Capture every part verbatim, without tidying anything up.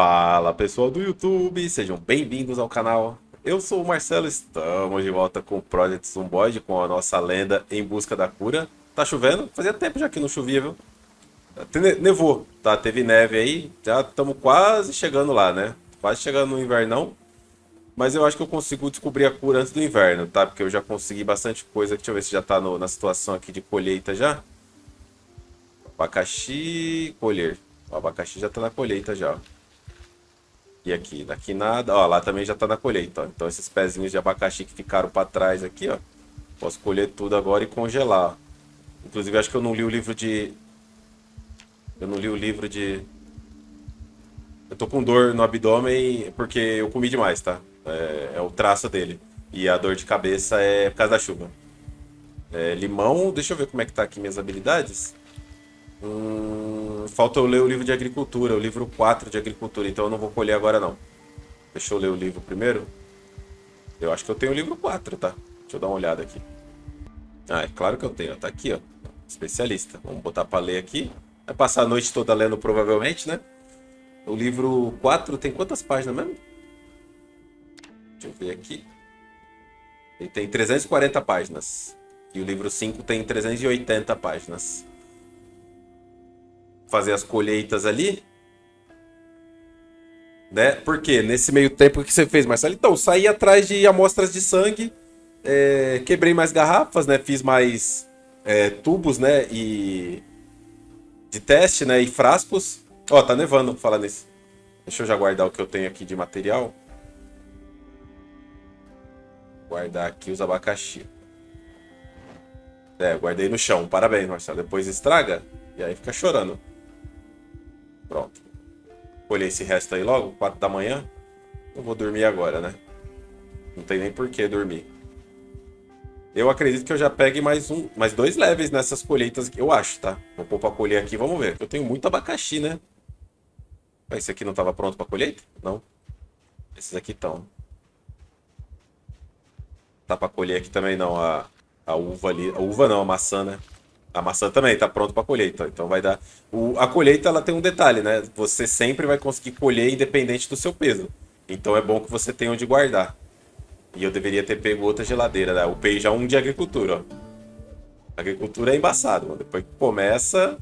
Fala pessoal do YouTube, sejam bem-vindos ao canal. Eu sou o Marcelo, estamos de volta com o Project Zomboid, com a nossa lenda em busca da cura. Tá chovendo? Fazia tempo já que não chovia, viu? Até ne- Nevou, tá? Teve neve aí, já estamos quase chegando lá, né? Quase chegando no invernão, mas eu acho que eu consigo descobrir a cura antes do inverno, tá? Porque eu já consegui bastante coisa. Deixa eu ver se já tá no- na situação aqui de colheita já. Abacaxi, colher. O abacaxi já tá na colheita já, ó. E aqui, daqui nada. Ó, lá também já tá na colheita, ó. Então esses pezinhos de abacaxi que ficaram pra trás aqui, ó. Posso colher tudo agora e congelar, ó. Inclusive, acho que eu não li o livro de... Eu não li o livro de... Eu tô com dor no abdômen porque eu comi demais, tá? É, é o traço dele. E a dor de cabeça é por causa da chuva. É, limão, deixa eu ver como é que tá aqui minhas habilidades. Hum, falta eu ler o livro de agricultura, o livro quatro de agricultura, então eu não vou colher agora não. Deixa eu ler o livro primeiro. Eu acho que eu tenho o livro quatro, tá? Deixa eu dar uma olhada aqui. Ah, é claro que eu tenho, ó. Tá aqui, ó. Especialista. Vamos botar pra ler aqui. Vai passar a noite toda lendo provavelmente, né? O livro quatro tem quantas páginas mesmo? Deixa eu ver aqui. Ele tem trezentas e quarenta páginas. E o livro cinco tem trezentas e oitenta páginas. Fazer as colheitas ali, né? Porque nesse meio tempo, o que você fez, Marcelo? Então, saí atrás de amostras de sangue, é, quebrei mais garrafas, né? Fiz mais é, tubos, né? E de teste, né? E frascos. Ó, tá nevando, falar nisso. Deixa eu já guardar o que eu tenho aqui de material. Guardar aqui os abacaxi. É, guardei no chão. Parabéns, Marcelo. Depois estraga e aí fica chorando. Pronto. Colhei esse resto aí logo, quatro da manhã. Eu vou dormir agora, né? Não tem nem por que dormir. Eu acredito que eu já pegue mais um, mais dois levels nessas colheitas, eu acho, tá? Vou pôr pra colher aqui, vamos ver. Eu tenho muito abacaxi, né? Ah, esse aqui não tava pronto pra colheita? Não. Esses aqui estão. Tá pra colher aqui também não, a, a uva ali. A uva não, a maçã, né? A maçã também tá pronto pra colheita. Então vai dar. O, a colheita ela tem um detalhe, né? Você sempre vai conseguir colher independente do seu peso. Então é bom que você tenha onde guardar. E eu deveria ter pego outra geladeira, né? Eu peguei já um de agricultura, ó. Agricultura é embaçado, mano. Depois que começa,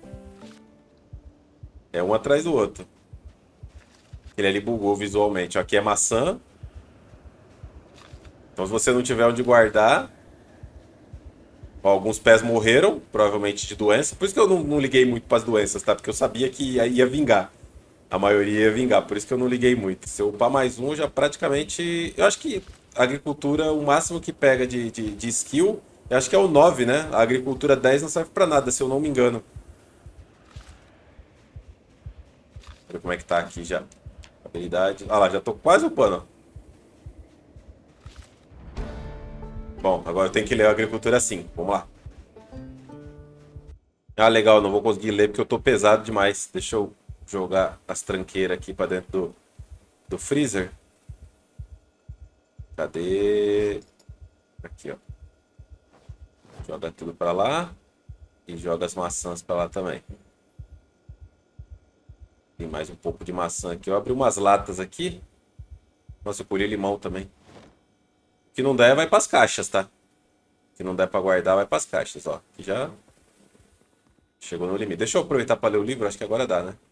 é um atrás do outro. Ele ali bugou visualmente. Ó, aqui é maçã. Então se você não tiver onde guardar... Ó, alguns pés morreram, provavelmente de doença. Por isso que eu não, não liguei muito para as doenças, tá? Porque eu sabia que ia, ia vingar. A maioria ia vingar, por isso que eu não liguei muito. Se eu upar mais um, eu já praticamente... Eu acho que a agricultura, o máximo que pega de, de, de skill, eu acho que é o nove, né? A agricultura dez não serve pra nada, se eu não me engano. Olha como é que tá aqui já. Habilidade. Ah lá, já tô quase upando, ó. Bom, agora eu tenho que ler a agricultura cinco. Vamos lá. Ah, legal, não vou conseguir ler porque eu tô pesado demais. Deixa eu jogar as tranqueiras aqui pra dentro do, do freezer. Cadê? Aqui, ó. Joga tudo pra lá. E joga as maçãs pra lá também. Tem mais um pouco de maçã aqui. Eu abri umas latas aqui. Nossa, eu colhi limão também. O que não der vai pras caixas, tá? O que não der pra guardar vai pras caixas, ó. Aqui já chegou no limite. Deixa eu aproveitar pra ler o livro. Acho que agora dá, né?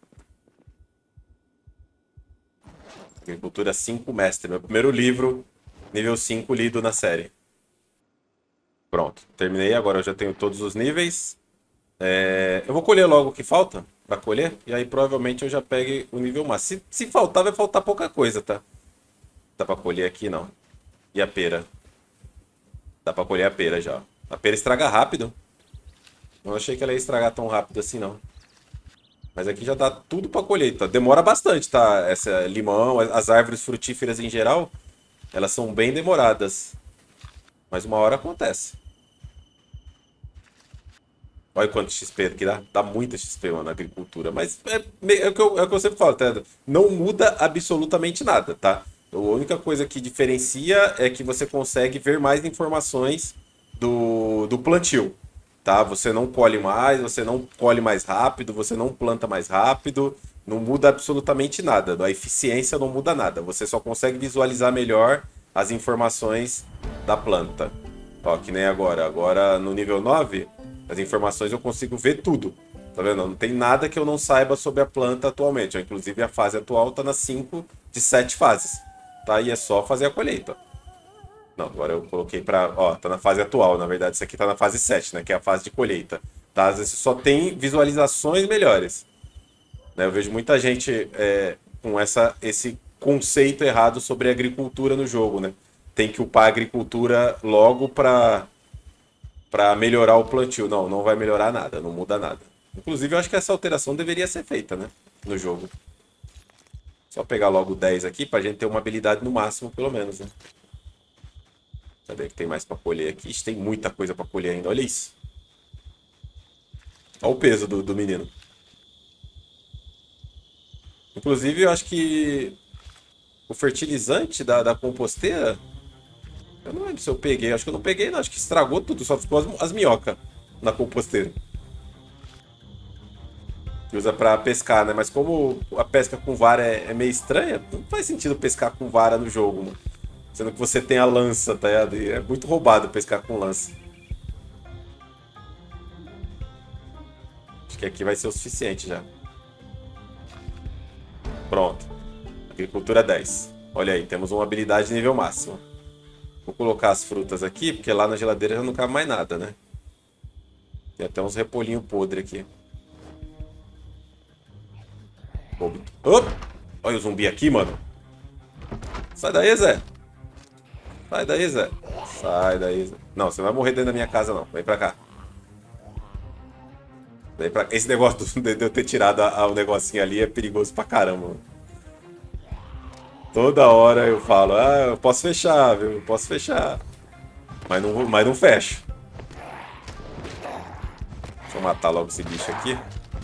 Agricultura cinco Mestre. Meu primeiro livro, nível cinco lido na série. Pronto, terminei. Agora eu já tenho todos os níveis. É, eu vou colher logo o que falta pra colher. E aí provavelmente eu já pegue o nível máximo. Se, se faltar, vai faltar pouca coisa, tá? Dá pra colher aqui, não. E a pera? Dá pra colher a pera já. A pera estraga rápido. Não achei que ela ia estragar tão rápido assim, não. Mas aqui já dá tudo pra colheita. Demora bastante, tá? Essa limão, as árvores frutíferas em geral, elas são bem demoradas. Mas uma hora acontece. Olha quanto X P que dá. Dá muita X P, mano, na agricultura. Mas é, me- é o que eu, é o que eu sempre falo, tá? Não muda absolutamente nada, tá? A única coisa que diferencia é que você consegue ver mais informações do, do plantio, tá? Você não colhe mais, você não colhe mais rápido, você não planta mais rápido, não muda absolutamente nada. A eficiência não muda nada. Você só consegue visualizar melhor as informações da planta. Ó, que nem agora. Agora no nível nove, as informações eu consigo ver tudo. Tá vendo? Não tem nada que eu não saiba sobre a planta atualmente. Ó, inclusive a fase atual tá nas cinco de sete fases. Tá? E é só fazer a colheita. Não, agora eu coloquei pra... Ó, tá na fase atual. Na verdade, isso aqui tá na fase sete, né? Que é a fase de colheita. Tá? Às vezes só tem visualizações melhores. Né? Eu vejo muita gente é, com essa, esse conceito errado sobre agricultura no jogo, né? Tem que upar a agricultura logo para para melhorar o plantio. Não, não vai melhorar nada, não muda nada. Inclusive, eu acho que essa alteração deveria ser feita, né? No jogo. Só pegar logo dez aqui pra gente ter uma habilidade no máximo, pelo menos, né? Cadê que tem mais pra colher aqui? Ixi, tem muita coisa pra colher ainda, olha isso. Olha o peso do, do menino. Inclusive, eu acho que o fertilizante da, da composteira... Eu não lembro se eu peguei. Acho que eu não peguei, não. Acho que estragou tudo. Só ficou as, as minhocas na composteira. Que usa pra pescar, né? Mas como a pesca com vara é, é meio estranha, não faz sentido pescar com vara no jogo, mano. Sendo que você tem a lança, tá ligado? E é muito roubado pescar com lança. Acho que aqui vai ser o suficiente já. Pronto. Agricultura dez. Olha aí, temos uma habilidade de nível máximo. Vou colocar as frutas aqui, porque lá na geladeira já não cabe mais nada, né? Tem até uns repolhinhos podres aqui. Opa! Olha o zumbi aqui, mano. Sai daí, Zé. Sai daí, Zé. Sai daí, Zé. Não, você não vai morrer dentro da minha casa, não. Vem pra cá. Vem pra... Esse negócio de eu ter tirado o negocinho ali é perigoso pra caramba, mano. Toda hora eu falo, ah, eu posso fechar, viu? Eu posso fechar. Mas não, mas não fecho. Deixa eu matar logo esse bicho aqui.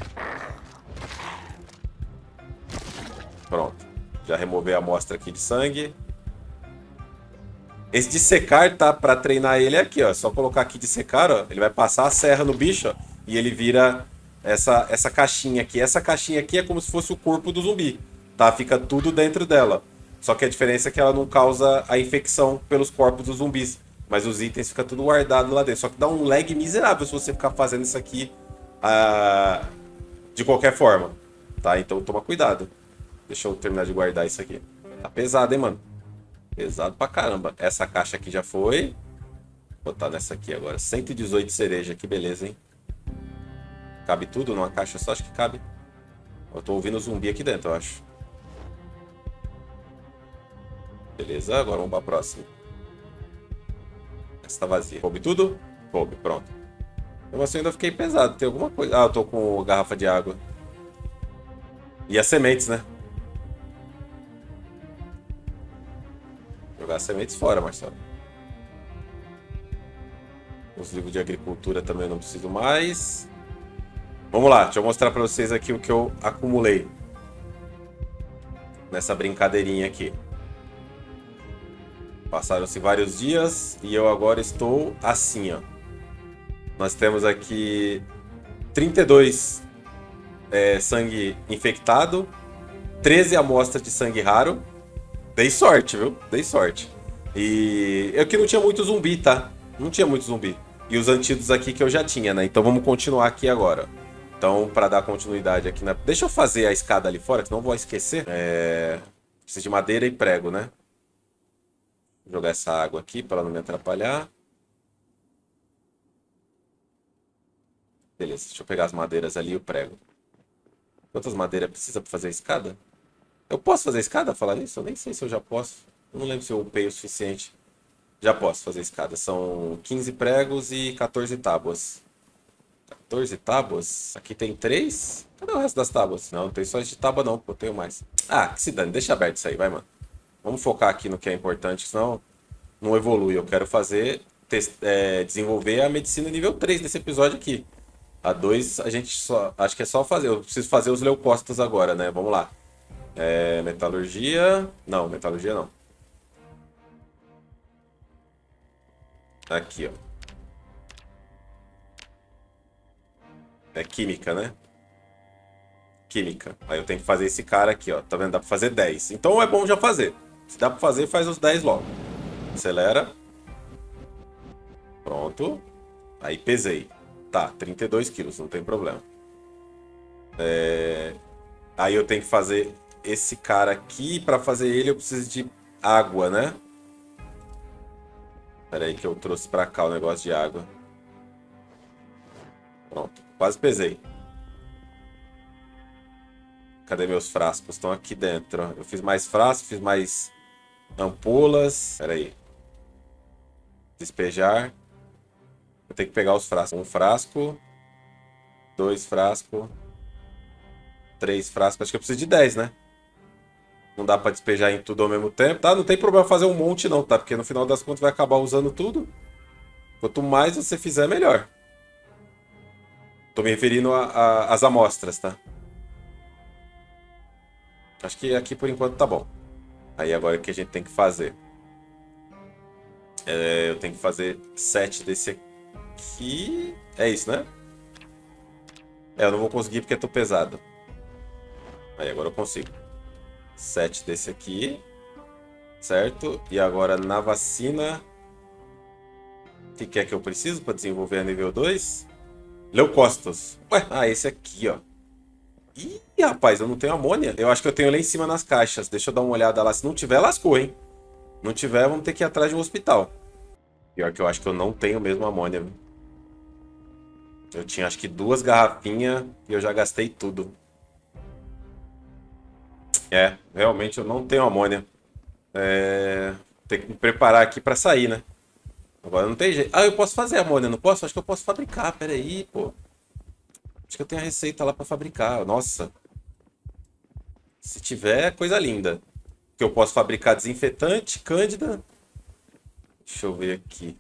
Pronto. Já removei a amostra aqui de sangue. Esse de secar, tá? Pra treinar ele é aqui, ó. Só colocar aqui de secar, ó. Ele vai passar a serra no bicho, ó. E ele vira essa, essa caixinha aqui. Essa caixinha aqui é como se fosse o corpo do zumbi. Tá? Fica tudo dentro dela. Só que a diferença é que ela não causa a infecção pelos corpos dos zumbis. Mas os itens ficam tudo guardado lá dentro. Só que dá um lag miserável se você ficar fazendo isso aqui uh, de qualquer forma. Tá? Então toma cuidado. Deixa eu terminar de guardar isso aqui. Tá pesado, hein, mano? Pesado pra caramba. Essa caixa aqui já foi. Vou botar nessa aqui agora. cento e dezoito cereja. Que beleza, hein? Cabe tudo numa caixa só? Acho que cabe. Eu tô ouvindo zumbi aqui dentro, eu acho. Beleza, agora vamos pra próxima. Essa tá vazia. Coube tudo? Coube, pronto. Eu assim ainda fiquei pesado. Tem alguma coisa... Ah, eu tô com garrafa de água. E as sementes, né? Jogar as sementes fora, Marcelo. Os livros de agricultura também eu não preciso mais. Vamos lá, deixa eu mostrar pra vocês aqui o que eu acumulei. Nessa brincadeirinha aqui. Passaram-se vários dias e eu agora estou assim, ó. Nós temos aqui trinta e dois é, sangue infectado, treze amostras de sangue raro. Dei sorte, viu? Dei sorte. E eu que não tinha muito zumbi, tá? Não tinha muito zumbi. E os antídotos aqui que eu já tinha, né? Então vamos continuar aqui agora. Então, para dar continuidade aqui na... Deixa eu fazer a escada ali fora, que não vou esquecer. É... Preciso de madeira e prego, né? Vou jogar essa água aqui para não me atrapalhar. Beleza, deixa eu pegar as madeiras ali e o prego. Quantas madeiras precisa para fazer a escada? Eu posso fazer a escada? Falar nisso? Eu nem sei se eu já posso. Eu não lembro se eu upei o suficiente. Já posso fazer a escada. São quinze pregos e quatorze tábuas. quatorze tábuas? Aqui tem três? Cadê o resto das tábuas? Não, não tem só de tábua não, pô, eu tenho mais. Ah, que se dane, deixa aberto isso aí, vai, mano. Vamos focar aqui no que é importante, senão não evolui. Eu quero fazer, é, desenvolver a medicina nível três nesse episódio aqui. A dois a gente só, acho que é só fazer. Eu preciso fazer os leucócitos agora, né? Vamos lá. É, metalurgia. Não, metalurgia não. Aqui, ó. É química, né? química. Aí eu tenho que fazer esse cara aqui, ó. Tá vendo? Dá pra fazer dez. Então é bom já fazer. Se dá pra fazer, faz os dez logo. Acelera. Pronto. Aí pesei. Tá, trinta e dois quilos, não tem problema. É... Aí eu tenho que fazer esse cara aqui. Pra fazer ele eu preciso de água, né? Pera aí que eu trouxe pra cá o negócio de água. Pronto, quase pesei. Cadê meus frascos? Estão aqui dentro. Ó. Eu fiz mais frascos, fiz mais ampolas. Pera aí. Despejar. Eu tenho que pegar os frascos. Um frasco. Dois frascos. Três frascos. Acho que eu preciso de dez, né? Não dá pra despejar em tudo ao mesmo tempo, tá? Não tem problema fazer um monte não, tá? Porque no final das contas vai acabar usando tudo. Quanto mais você fizer, melhor. Tô me referindo às amostras, tá? Acho que aqui por enquanto tá bom. Aí agora o que a gente tem que fazer? É, eu tenho que fazer sete desse aqui. É isso, né? É, eu não vou conseguir porque eu tô pesado. Aí agora eu consigo. sete desse aqui. Certo? E agora na vacina... O que, que é que eu preciso para desenvolver a nível dois? Leucócitos. Ué, ah, esse aqui, ó. Ih, rapaz, eu não tenho amônia. Eu acho que eu tenho lá em cima nas caixas. Deixa eu dar uma olhada lá. Se não tiver, lascou, hein? Não tiver, vamos ter que ir atrás de um hospital. Pior que eu acho que eu não tenho mesmo amônia. Viu? Eu tinha acho que duas garrafinhas e eu já gastei tudo. É, realmente eu não tenho amônia. É... Tem que me preparar aqui pra sair, né? Agora não tem jeito. Ah, eu posso fazer amônia, não posso? Acho que eu posso fabricar, pera aí, pô. Acho que eu tenho a receita lá pra fabricar. Nossa. Se tiver, coisa linda. Que eu posso fabricar desinfetante, cândida. Deixa eu ver aqui.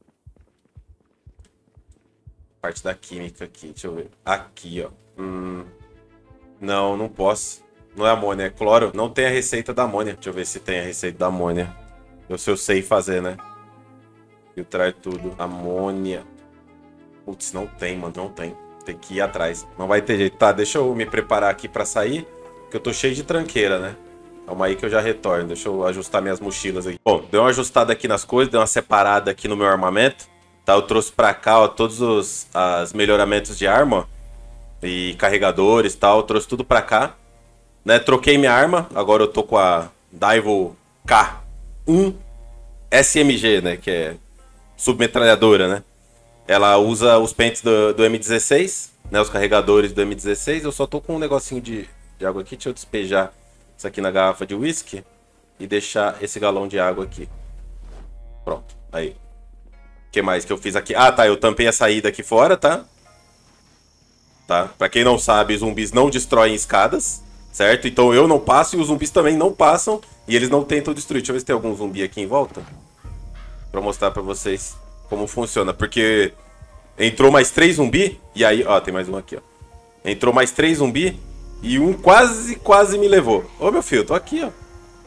Parte da química aqui, deixa eu ver. Aqui, ó. Hum... Não, não posso. Não é amônia, é cloro. Não tem a receita da amônia. Deixa eu ver se tem a receita da amônia. Eu sei, eu sei fazer, né? Filtrar tudo. Amônia. Putz, não tem, mano. Não tem. Tem que ir atrás. Não vai ter jeito. Tá, deixa eu me preparar aqui pra sair. Porque eu tô cheio de tranqueira, né? Calma aí que eu já retorno. Deixa eu ajustar minhas mochilas aqui. Bom, deu uma ajustada aqui nas coisas. Deu uma separada aqui no meu armamento. Tá, eu trouxe pra cá, ó, todos os as melhoramentos de arma, ó, e carregadores e tal. Eu trouxe tudo pra cá. Né, troquei minha arma, agora eu tô com a Daivo K um S M G, né, que é submetralhadora, né. Ela usa os pentes do, do M dezesseis, né, os carregadores do M dezesseis. Eu só tô com um negocinho de, de água aqui, deixa eu despejar isso aqui na garrafa de whisky e deixar esse galão de água aqui. Pronto, aí. O que mais que eu fiz aqui? Ah, tá, eu tampei a saída aqui fora, tá? Tá, pra quem não sabe, os zumbis não destroem escadas. Certo? Então eu não passo e os zumbis também não passam. E eles não tentam destruir. Deixa eu ver se tem algum zumbi aqui em volta. Pra mostrar pra vocês como funciona. Porque entrou mais três zumbi. E aí, ó, tem mais um aqui, ó. Entrou mais três zumbi. E um quase, quase me levou. Ô, meu filho, tô aqui, ó.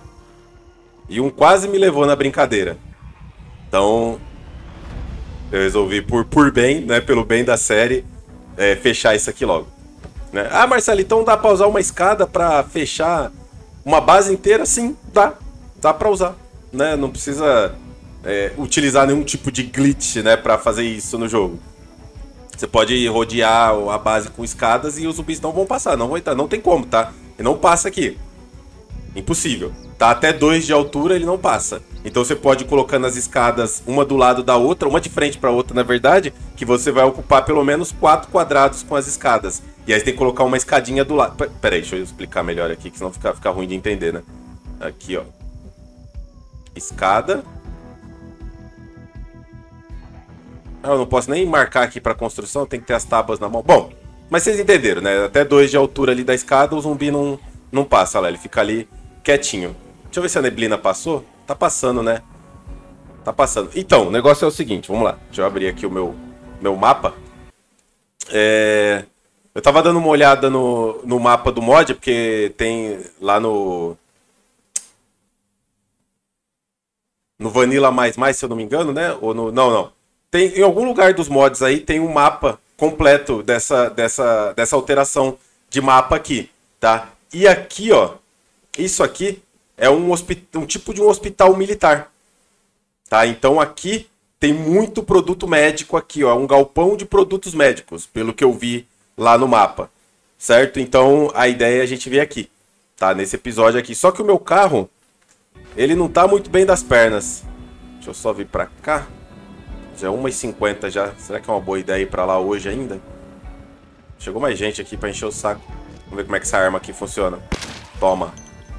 E um quase me levou na brincadeira. Então, eu resolvi, por, por bem, né, pelo bem da série, é, fechar isso aqui logo. Né? Ah, Marcelo, então dá pra usar uma escada pra fechar uma base inteira? Sim, dá. Dá pra usar. Né? Não precisa é, utilizar nenhum tipo de glitch, né, pra fazer isso no jogo. Você pode rodear a base com escadas e os zumbis não vão passar. Não vão entrar. Não tem como, tá? Ele não passa aqui. Impossível. Tá até dois de altura, ele não passa. Então você pode ir colocando as escadas uma do lado da outra, uma de frente para outra, na verdade, que você vai ocupar pelo menos quatro quadrados com as escadas. E aí você tem que colocar uma escadinha do lado. Pera aí, deixa eu explicar melhor aqui, que senão fica, fica ruim de entender, né? Aqui, ó. Escada. Ah, eu não posso nem marcar aqui para construção, tem que ter as tábuas na mão. Bom, mas vocês entenderam, né? Até dois de altura ali da escada, o zumbi não, não passa lá, ele fica ali quietinho. Deixa eu ver se a neblina passou. Tá passando, né? Tá passando. Então, o negócio é o seguinte, vamos lá. Deixa eu abrir aqui o meu, meu mapa. É... Eu tava dando uma olhada no, no mapa do mod, porque tem lá no... No Vanilla mais mais, se eu não me engano, né? Ou no... Não, não. Tem, em algum lugar dos mods aí tem um mapa completo dessa, dessa, dessa alteração de mapa aqui. tá? E aqui, ó, isso aqui é um, um tipo de um hospital militar, tá? Então aqui tem muito produto médico aqui, ó, um galpão de produtos médicos, pelo que eu vi lá no mapa, certo? Então a ideia é a gente ver aqui, tá? Nesse episódio aqui. Só que o meu carro, ele não tá muito bem das pernas. Deixa eu só vir pra cá. Já é uma e cinquenta já. Será que é uma boa ideia ir pra lá hoje ainda? Chegou mais gente aqui pra encher o saco. Vamos ver como é que essa arma aqui funciona. Toma.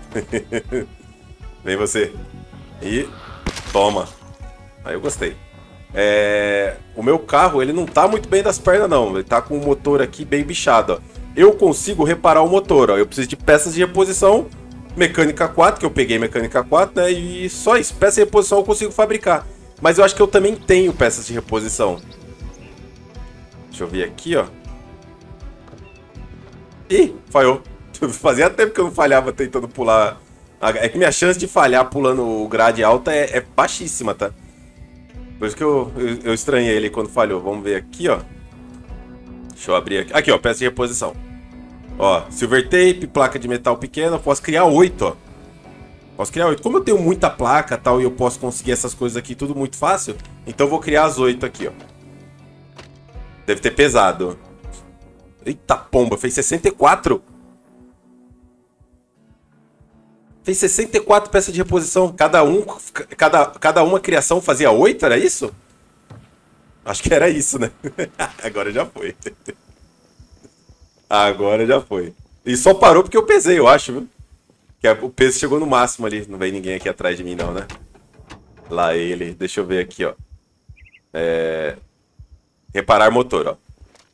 Vem você. E toma. Aí eu gostei. É... O meu carro, ele não tá muito bem das pernas, não. Ele tá com o motor aqui bem bichado, ó. Eu consigo reparar o motor, ó. Eu preciso de peças de reposição. Mecânica quatro, que eu peguei mecânica quatro, né? E só isso. Peça de reposição eu consigo fabricar. Mas eu acho que eu também tenho peças de reposição. Deixa eu ver aqui, ó. Ih, falhou. Fazia tempo que eu não falhava tentando pular. É que minha chance de falhar pulando o grade alta é, é baixíssima, tá? Por isso que eu, eu, eu estranhei ele quando falhou. Vamos ver aqui, ó. Deixa eu abrir aqui. Aqui, ó, peça de reposição. Ó, silver tape, placa de metal pequena. Eu posso criar oito, ó. Posso criar oito. Como eu tenho muita placa tal, e eu posso conseguir essas coisas aqui tudo muito fácil, então eu vou criar as oito aqui, ó. Deve ter pesado. Eita pomba, fez sessenta e quatro. Fez sessenta e quatro peças de reposição. Cada, um, cada, cada uma criação fazia oito, era isso? Acho que era isso, né? Agora já foi. Agora já foi. E só parou porque eu pesei, eu acho, viu? Que o peso chegou no máximo ali. Não vem ninguém aqui atrás de mim, não, né? Lá ele. Deixa eu ver aqui, ó. É... Reparar motor, ó.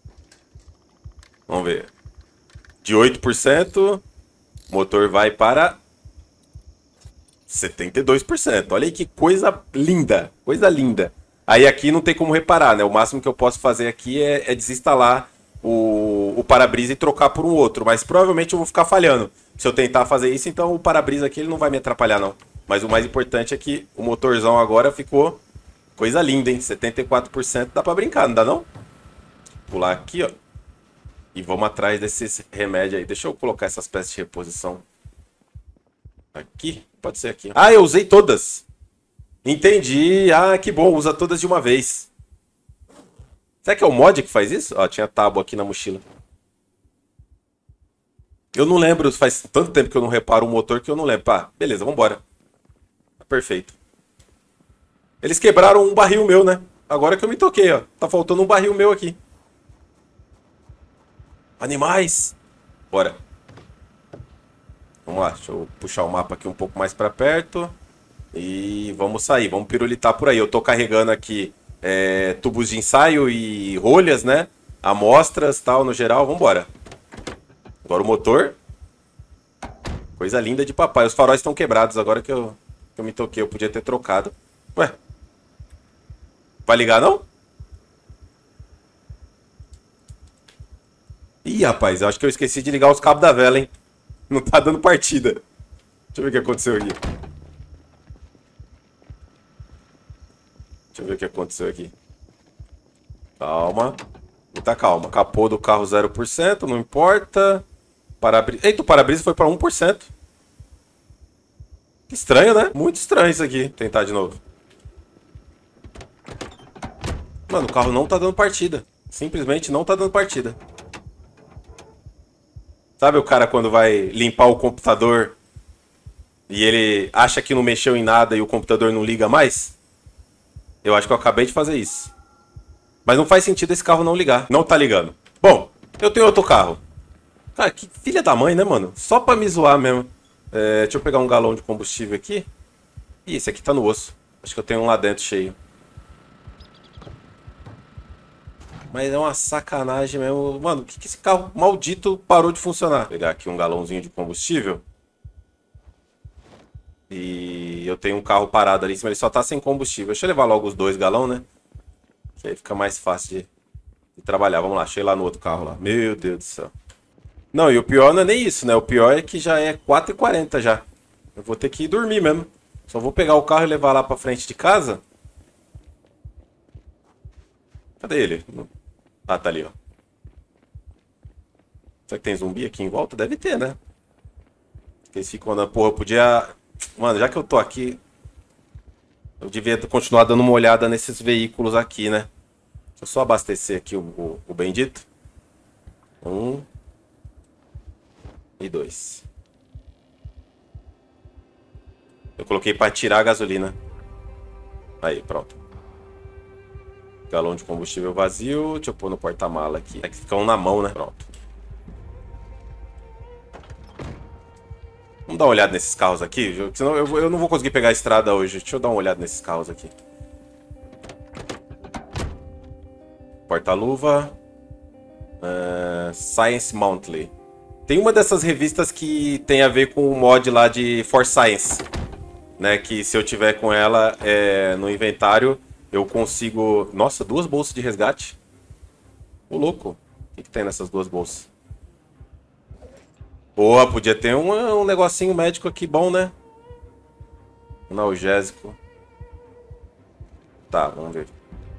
Vamos ver. De oito por cento, o motor vai para setenta e dois por cento. Olha aí que coisa linda. Coisa linda. Aí aqui não tem como reparar, né? O máximo que eu posso fazer aqui é, é desinstalar o, o para-brisa e trocar por um outro. Mas provavelmente eu vou ficar falhando se eu tentar fazer isso, então o para-brisa aqui ele não vai me atrapalhar, não. Mas o mais importante é que o motorzão agora ficou coisa linda, hein? setenta e quatro por cento dá pra brincar, não dá não? Pular aqui, ó. E vamos atrás desses remédios aí. Deixa eu colocar essas peças de reposição. Aqui? Pode ser aqui. Ah, eu usei todas. Entendi. Ah, que bom. Usa todas de uma vez. Será que é o mod que faz isso? Ó, tinha tábua aqui na mochila. Eu não lembro. Faz tanto tempo que eu não reparo o motor que eu não lembro. Ah, beleza, vambora. Perfeito. Eles quebraram um barril meu, né? Agora que eu me toquei, ó. Tá faltando um barril meu aqui. Animais! Bora. Vamos lá, deixa eu puxar o mapa aqui um pouco mais pra perto. E vamos sair, vamos pirulitar por aí. Eu tô carregando aqui é, tubos de ensaio e rolhas, né? Amostras, tal, no geral. Vambora. Agora o motor. Coisa linda de papai. Os faróis estão quebrados agora que eu, que eu me toquei. Eu podia ter trocado. Ué. Vai ligar, não? Ih, rapaz, eu acho que eu esqueci de ligar os cabos da vela, hein? Não tá dando partida. Deixa eu ver o que aconteceu aqui. Deixa eu ver o que aconteceu aqui. Calma. Muita calma. Capô do carro zero por cento, não importa. Para-brisa. Eita, o para-brisa foi para um por cento. Que estranho, né? Muito estranho isso aqui. Tentar de novo. Mano, o carro não tá dando partida. Simplesmente não tá dando partida. Sabe o cara quando vai limpar o computador e ele acha que não mexeu em nada e o computador não liga mais? Eu acho que eu acabei de fazer isso. Mas não faz sentido esse carro não ligar. Não tá ligando. Bom, eu tenho outro carro. Cara, que filha da mãe, né, mano? Só pra me zoar mesmo. É, deixa eu pegar um galão de combustível aqui. Ih, esse aqui tá no osso. Acho que eu tenho um lá dentro cheio. Mas é uma sacanagem mesmo. Mano, por que, que esse carro maldito parou de funcionar? Vou pegar aqui um galãozinho de combustível. E eu tenho um carro parado ali em cima, ele só tá sem combustível. Deixa eu levar logo os dois galão, né? Que aí fica mais fácil de, de trabalhar. Vamos lá, deixa eu ir lá no outro carro lá. Meu Deus do céu. Não, e o pior não é nem isso, né? O pior é que já é quatro e quarenta já. Eu vou ter que ir dormir mesmo. Só vou pegar o carro e levar lá pra frente de casa. Cadê ele? Ah, tá ali, ó. Será que tem zumbi aqui em volta? Deve ter, né? Eles ficam na porra, eu podia... Mano, já que eu tô aqui, eu devia continuar dando uma olhada nesses veículos aqui, né? Deixa eu só abastecer aqui o, o, o bendito. Um. E dois. Eu coloquei pra tirar a gasolina. Aí, pronto. Galão de combustível vazio. Deixa eu pôr no porta-mala aqui. É que fica um na mão, né? Pronto. Vamos dar uma olhada nesses carros aqui. Senão eu, eu não vou conseguir pegar a estrada hoje. Deixa eu dar uma olhada nesses carros aqui. Porta-luva. Uh, Science Monthly. Tem uma dessas revistas que tem a ver com o mod lá de For Science. Né? Que se eu tiver com ela é, no inventário, eu consigo... Nossa, duas bolsas de resgate. Ô, louco. O que, que tem nessas duas bolsas? Porra, podia ter um, um negocinho médico aqui bom, né? Analgésico. Tá, vamos ver.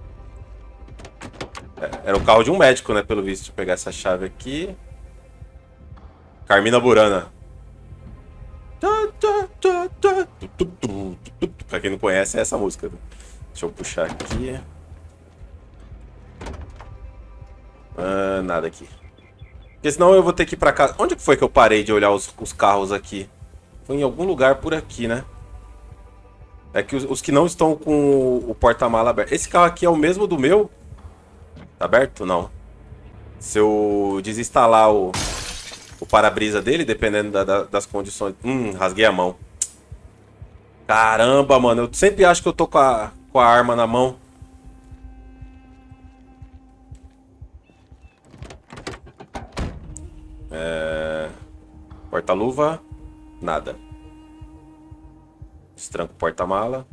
É, era o carro de um médico, né? Pelo visto. Deixa eu pegar essa chave aqui. Carmina Burana. Pra quem não conhece, é essa música. Deixa eu puxar aqui. Ah, nada aqui. Porque senão eu vou ter que ir pra casa. Onde foi que eu parei de olhar os, os carros aqui? Foi em algum lugar por aqui, né? É que os, os que não estão com o, o porta-mala aberto. Esse carro aqui é o mesmo do meu? Tá aberto? Não. Se eu desinstalar o, o para-brisa dele, dependendo da, da, das condições... Hum, rasguei a mão. Caramba, mano. Eu sempre acho que eu tô com a, com a arma na mão. É... Porta-luva. Nada. Destranco o porta-mala.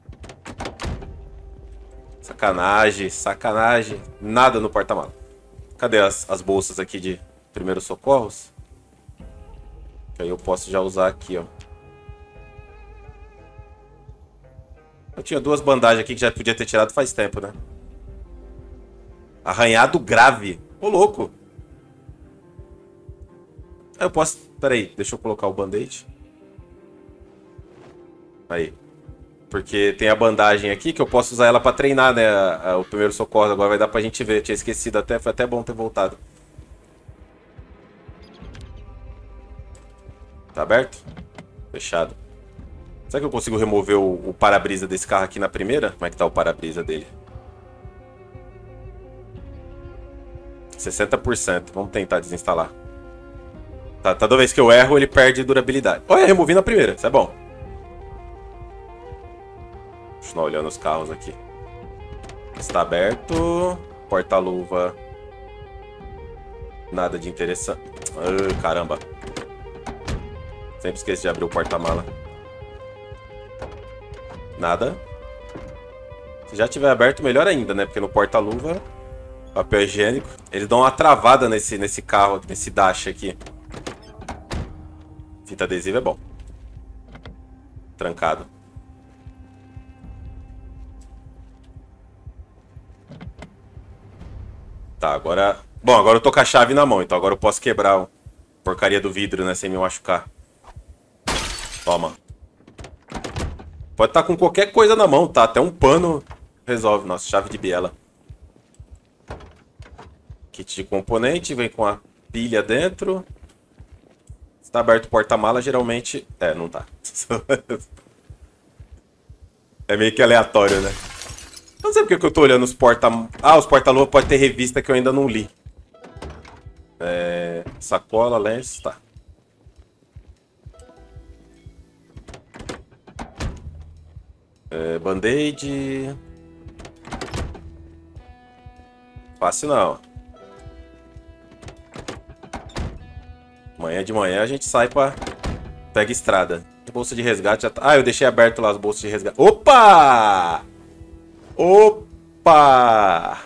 Sacanagem, sacanagem. Nada no porta-mala. Cadê as, as bolsas aqui de primeiros socorros? Que aí eu posso já usar aqui, ó. Eu tinha duas bandagens aqui que já podia ter tirado faz tempo, né? Arranhado grave. Ô, louco. Eu posso... Pera aí, deixa eu colocar o band-aid. Aí. Porque tem a bandagem aqui que eu posso usar ela pra treinar, né? A, a, o primeiro socorro. Agora vai dar pra gente ver. Eu tinha esquecido até. Foi até bom ter voltado. Tá aberto? Fechado. Será que eu consigo remover o, o para-brisa desse carro aqui na primeira? Como é que tá o para-brisa dele? sessenta por cento. Vamos tentar desinstalar. Tá, toda vez que eu erro, ele perde durabilidade. Olha, removi na primeira. Isso é bom. Deixa eu olhando os carros aqui. Está aberto. Porta-luva. Nada de interessante. Ah, caramba. Sempre esqueço de abrir o porta-mala. Nada. Se já tiver aberto, melhor ainda, né? Porque no porta-luva, papel higiênico. Eles dão uma travada nesse, nesse carro, nesse dash aqui. Fita adesiva é bom. Trancado. Tá, agora... Bom, agora eu tô com a chave na mão, então agora eu posso quebrar a porcaria do vidro, né? Sem me machucar. Toma. Pode estar com qualquer coisa na mão, tá? Até um pano resolve. Nossa, chave de biela. Kit de componente, vem com a pilha dentro. Se tá aberto o porta-mala, geralmente... É, não tá. É meio que aleatório, né? Não sei porque que eu tô olhando os porta... Ah, os porta-luva pode ter revista que eu ainda não li. É... Sacola, lenço, tá. É, band-aid. Fácil não. Amanhã de manhã a gente sai pra... Pega estrada. Bolsa de resgate já tá... Ah, eu deixei aberto lá as bolsas de resgate. Opa! Opa!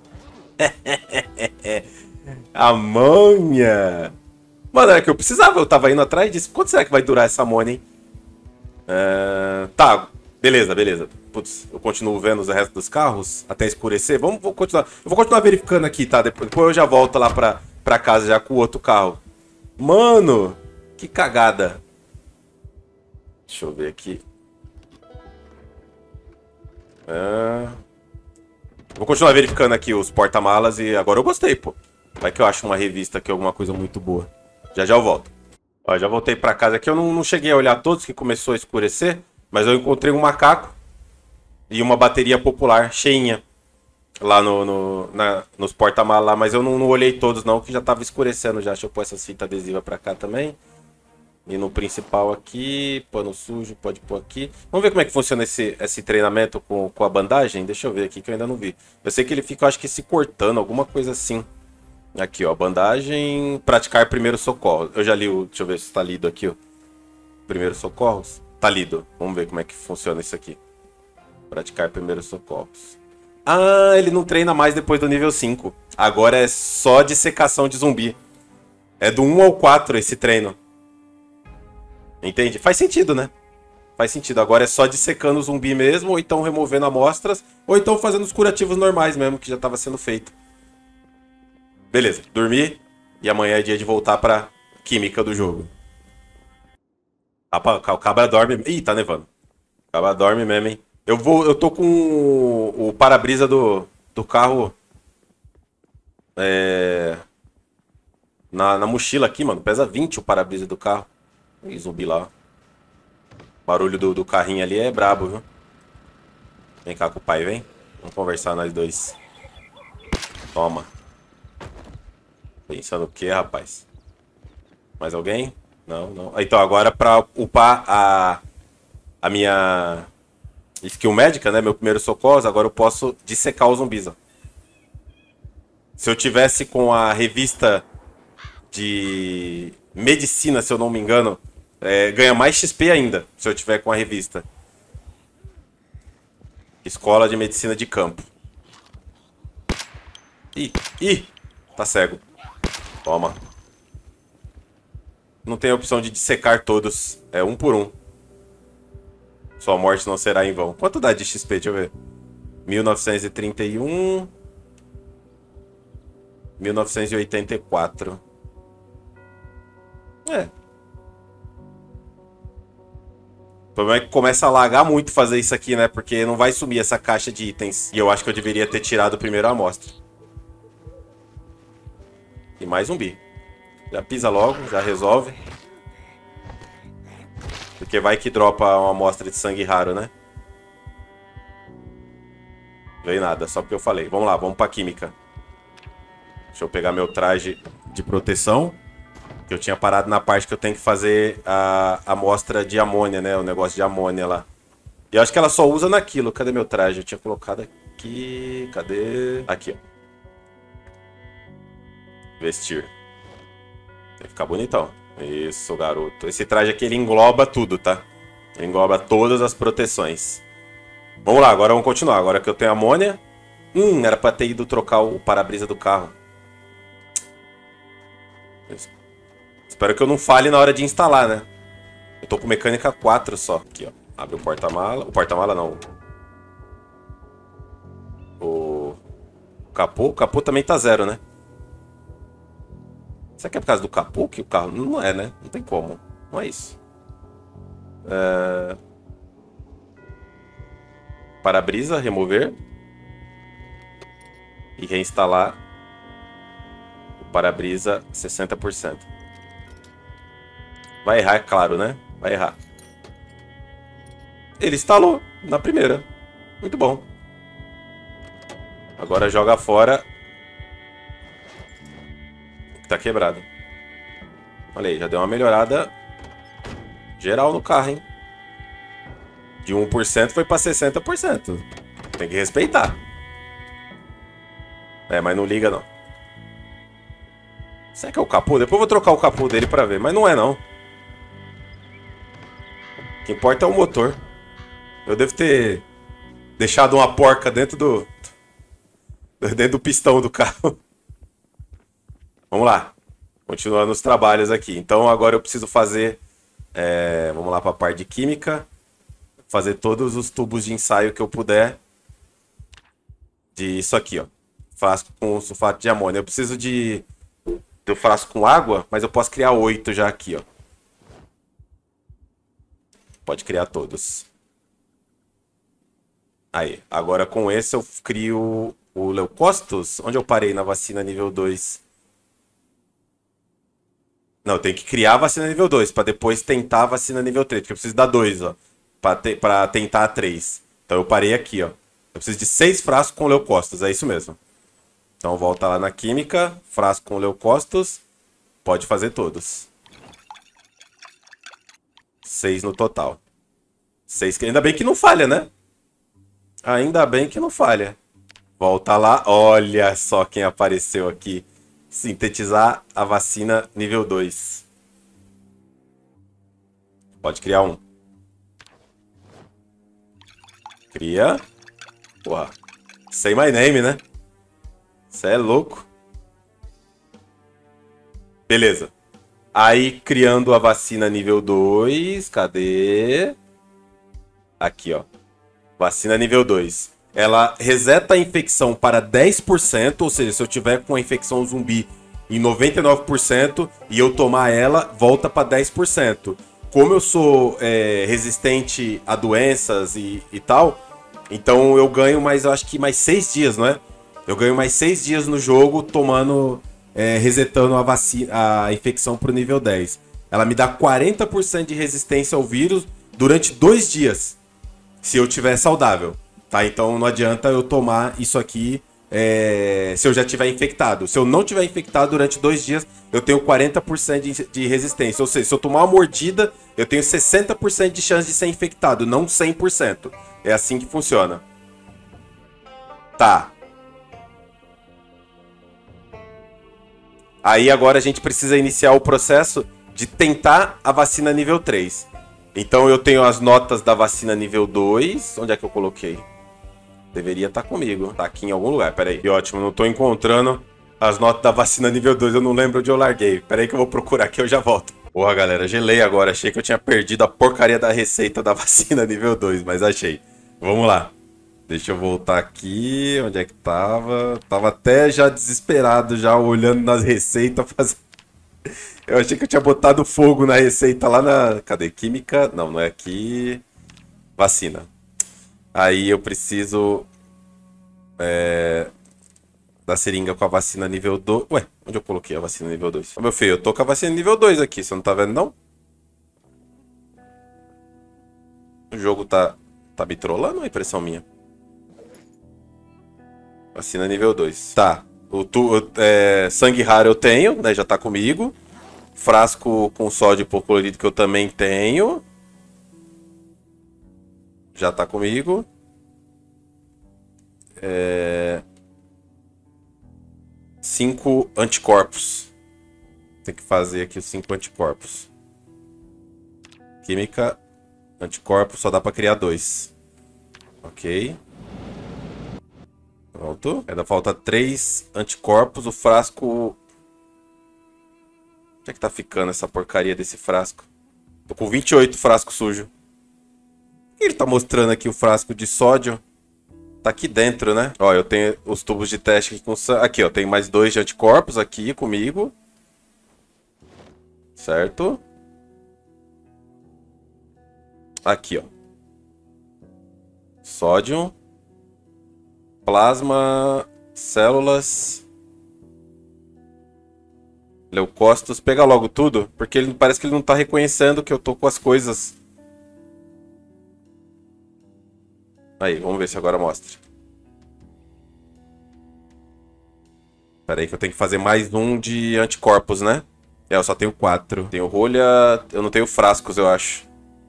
A manha! Mano, era que eu precisava. Eu tava indo atrás disso. Quanto será que vai durar essa money, hein? Uh, tá, beleza, beleza. Putz, eu continuo vendo os restos dos carros até escurecer. Vamos vou continuar. Eu vou continuar verificando aqui, tá? Depois, depois eu já volto lá pra, pra casa já com o outro carro. Mano, que cagada. Deixa eu ver aqui. É... Vou continuar verificando aqui os porta-malas e agora eu gostei, pô. Vai que eu acho uma revista aqui, alguma coisa muito boa. Já já eu volto. Ó, já voltei pra casa aqui. Eu não, não cheguei a olhar todos que começou a escurecer, mas eu encontrei um macaco e uma bateria popular cheinha lá no, no, na, nos porta-malas lá, mas eu não, não olhei todos não, que já tava escurecendo já. Deixa eu pôr essas fitas adesivas pra cá também. E no principal aqui, pano sujo, pode pôr aqui. Vamos ver como é que funciona esse, esse treinamento com, com a bandagem? Deixa eu ver aqui que eu ainda não vi. Eu sei que ele fica, eu acho que se cortando, alguma coisa assim. Aqui, ó, bandagem, praticar primeiro socorro. Eu já li o, deixa eu ver se tá lido aqui, ó. Primeiro socorros? Tá lido. Vamos ver como é que funciona isso aqui. Praticar primeiro socorros. Ah, ele não treina mais depois do nível cinco. Agora é só dissecação de zumbi. É do um ao quatro esse treino. Entende? Faz sentido, né? Faz sentido. Agora é só dissecando o zumbi mesmo, ou então removendo amostras, ou então fazendo os curativos normais mesmo, que já estava sendo feito. Beleza, dormi. E amanhã é dia de voltar pra química do jogo. O cabra dorme... Ih, tá nevando. O cabra dorme mesmo, hein? Eu, vou, eu tô com o, o para-brisa do, do carro... É... Na, na mochila aqui, mano. Pesa vinte o para-brisa do carro. Ih, zumbi lá. O barulho do, do carrinho ali é brabo, viu? Vem cá com o pai, vem. Vamos conversar nós dois. Toma. Pensando o que, rapaz? Mais alguém? Não, não. Então, agora pra upar a, a minha skill médica, né? Meu primeiro socorro, agora eu posso dissecar os zumbis, ó. Se eu tivesse com a revista de medicina, se eu não me engano... É, ganha mais X P ainda, se eu tiver com a revista. Escola de Medicina de Campo. Ih, ih, tá cego. Toma. Não tem a opção de dissecar todos. É um por um. Sua morte não será em vão. Quanto dá de X P? Deixa eu ver. mil novecentos e trinta e um. mil novecentos e oitenta e quatro. É. O problema é que começa a lagar muito fazer isso aqui, né? Porque não vai sumir essa caixa de itens. E eu acho que eu deveria ter tirado primeiro a amostra. E mais zumbi. Já pisa logo, já resolve. Porque vai que dropa uma amostra de sangue raro, né? Veio nada, só porque eu falei. Vamos lá, vamos pra química. Deixa eu pegar meu traje de proteção. Eu tinha parado na parte que eu tenho que fazer a amostra de amônia, né? O negócio de amônia lá. E eu acho que ela só usa naquilo. Cadê meu traje? Eu tinha colocado aqui. Cadê? Aqui, ó. Vestir. Tem que ficar bonitão. Isso, garoto. Esse traje aqui, ele engloba tudo, tá? Ele engloba todas as proteções. Vamos lá, agora vamos continuar. Agora que eu tenho amônia. Hum, era pra ter ido trocar o para-brisa do carro. Espero que eu não falhe na hora de instalar, né? Eu tô com mecânica quatro só. Aqui, ó. Abre o porta-mala. O porta-mala não. O... o capô. O capô também tá zero, né? Será que é por causa do capô que o carro... Não é, né? Não tem como. Não é isso. É... Para-brisa, remover. E reinstalar o para-brisa sessenta por cento. Vai errar, é claro, né? Vai errar. Ele instalou na primeira. Muito bom. Agora joga fora o que tá quebrado. Olha aí, já deu uma melhorada geral no carro, hein? De um por cento foi pra sessenta por cento. Tem que respeitar. É, mas não liga, não. Será que é o capô? Depois eu vou trocar o capô dele pra ver. Mas não é, não. O que importa é o motor. Eu devo ter deixado uma porca dentro do... dentro do pistão do carro. Vamos lá. Continuando os trabalhos aqui. Então agora eu preciso fazer... É, vamos lá para a parte de química. Fazer todos os tubos de ensaio que eu puder. De isso aqui, ó. Faço com sulfato de amônia. Eu preciso de do frasco com água, mas eu posso criar oito já aqui, ó. Pode criar todos. Aí, agora com esse eu crio o Leucócitos. Onde eu parei na vacina nível dois? Não, eu tenho que criar a vacina nível dois, para depois tentar a vacina nível três, porque eu preciso dar dois, ó, para te, pra tentar a três. Então eu parei aqui, ó. Eu preciso de seis frascos com Leucócitos, é isso mesmo. Então volta lá na química, frasco com Leucócitos, pode fazer todos. Seis no total. Seis, ainda bem que não falha, né? Ainda bem que não falha. Volta lá, olha só quem apareceu aqui. Sintetizar a vacina nível dois. Pode criar um. Cria. Porra. Say my name, né? Você é louco. Beleza. Aí, criando a vacina nível dois. Cadê? Aqui, ó. Vacina nível dois. Ela reseta a infecção para dez por cento, ou seja, se eu tiver com a infecção zumbi em noventa e nove por cento e eu tomar ela, volta para dez por cento. Como eu sou é, resistente a doenças e, e tal, então eu ganho mais, eu acho que mais seis dias, não é? Eu ganho mais seis dias no jogo tomando, é, resetando a, vacina, a infecção para o nível dez. Ela me dá quarenta por cento de resistência ao vírus durante dois dias, se eu tiver saudável. Tá, então não adianta eu tomar isso aqui é, se eu já tiver infectado. Se eu não tiver infectado durante dois dias, eu tenho quarenta por cento de, de resistência. Ou seja, se eu tomar uma mordida, eu tenho sessenta por cento de chance de ser infectado, não cem por cento. É assim que funciona. Tá. Aí agora a gente precisa iniciar o processo de tentar a vacina nível três. Então eu tenho as notas da vacina nível dois. Onde é que eu coloquei? Deveria estar comigo. Tá aqui em algum lugar, peraí. E ótimo, não tô encontrando as notas da vacina nível dois. Eu não lembro onde eu larguei. Peraí que eu vou procurar aqui, eu já volto. Porra, galera, gelei agora. Achei que eu tinha perdido a porcaria da receita da vacina nível dois, mas achei. Vamos lá. Deixa eu voltar aqui. Onde é que tava? Tava até já desesperado, já olhando nas receitas. Faz... Eu achei que eu tinha botado fogo na receita lá na... Cadê? Química? Não, não é aqui. Vacina. Aí eu preciso é, da seringa com a vacina nível dois. Ué, onde eu coloquei a vacina nível dois? Ô, meu filho, eu tô com a vacina nível dois aqui, você não tá vendo não? O jogo tá, tá me trollando ou é impressão minha? Vacina nível dois. Tá, o tu, é, sangue raro eu tenho, né, já tá comigo. Frasco com sódio hipoclorito que eu também tenho. Já tá comigo. É... Cinco anticorpos. Tem que fazer aqui os cinco anticorpos. Química, anticorpos, só dá pra criar dois. Ok. Pronto. Ainda falta três anticorpos. O frasco... Onde é que tá ficando essa porcaria desse frasco? Tô com vinte e oito frascos sujos. Ele tá mostrando aqui o frasco de sódio. Tá aqui dentro, né? Ó, eu tenho os tubos de teste aqui com... Aqui, ó, tem mais dois de anticorpos aqui comigo. Certo? Aqui, ó. Sódio. Plasma. Células. Leucócitos. Pega logo tudo, porque ele parece que ele não tá reconhecendo que eu tô com as coisas... Aí, vamos ver se agora mostra. Pera aí que eu tenho que fazer mais um de anticorpos, né? É, eu só tenho quatro. Tenho rolha... Eu não tenho frascos, eu acho.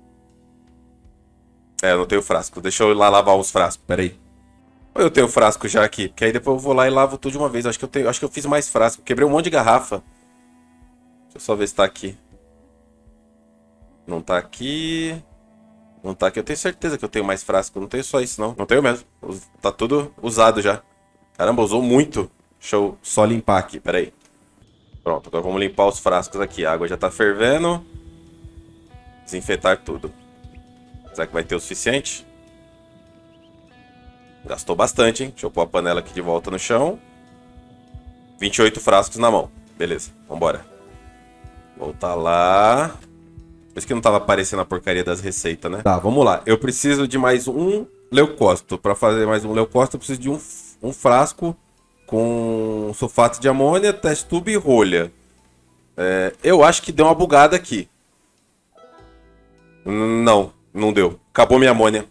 É, eu não tenho frasco. Deixa eu ir lá lavar os frascos, pera aí. Ou eu tenho frasco já aqui? Porque aí depois eu vou lá e lavo tudo de uma vez. Acho que eu, tenho... Acho que eu fiz mais frasco. Quebrei um monte de garrafa. Deixa eu só ver se tá aqui. Não tá aqui... Não tá aqui, eu tenho certeza que eu tenho mais frasco. Não tenho só isso, não. Não tenho mesmo. Tá tudo usado já. Caramba, usou muito. Deixa eu só limpar aqui, pera aí. Pronto, agora vamos limpar os frascos aqui. A água já tá fervendo. Desinfetar tudo. Será que vai ter o suficiente? Gastou bastante, hein? Deixa eu pôr a panela aqui de volta no chão. vinte e oito frascos na mão. Beleza, vambora. Voltar lá. Por isso que não tava aparecendo a porcaria das receitas, né? Tá, vamos lá. Eu preciso de mais um leucócito. Pra fazer mais um leucócito, eu preciso de um, um frasco com sulfato de amônia, test tube e rolha. É, eu acho que deu uma bugada aqui. Não, não deu. Acabou minha amônia.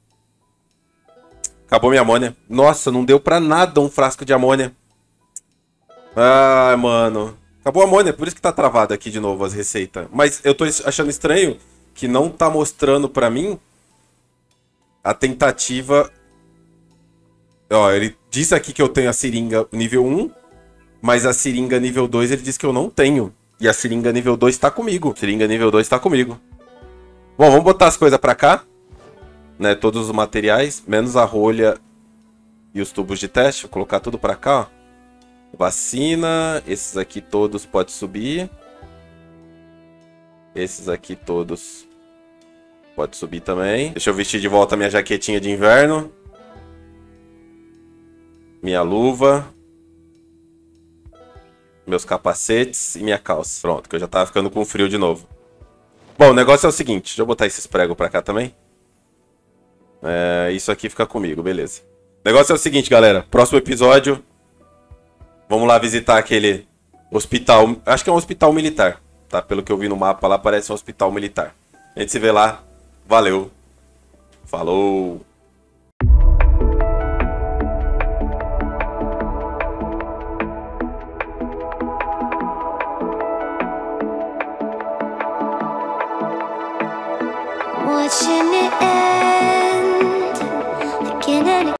Acabou minha amônia. Nossa, não deu pra nada um frasco de amônia. Ai, mano. Acabou a amônia, por isso que tá travado aqui de novo as receitas. Mas eu tô achando estranho que não tá mostrando pra mim a tentativa... Ó, ele disse aqui que eu tenho a seringa nível um, mas a seringa nível dois ele disse que eu não tenho. E a seringa nível dois tá comigo. A seringa nível dois tá comigo. Bom, vamos botar as coisas pra cá. Né, todos os materiais, menos a rolha e os tubos de teste. Vou colocar tudo pra cá, ó. Vacina, esses aqui todos pode subir. Esses aqui todos pode subir também. Deixa eu vestir de volta minha jaquetinha de inverno. Minha luva. Meus capacetes e minha calça. Pronto, que eu já tava ficando com frio de novo. Bom, o negócio é o seguinte. Deixa eu botar esses pregos pra cá também. É, isso aqui fica comigo, beleza. O negócio é o seguinte, galera. Próximo episódio... Vamos lá visitar aquele hospital, acho que é um hospital militar, tá? Pelo que eu vi no mapa lá, parece um hospital militar. A gente se vê lá. Valeu. Falou.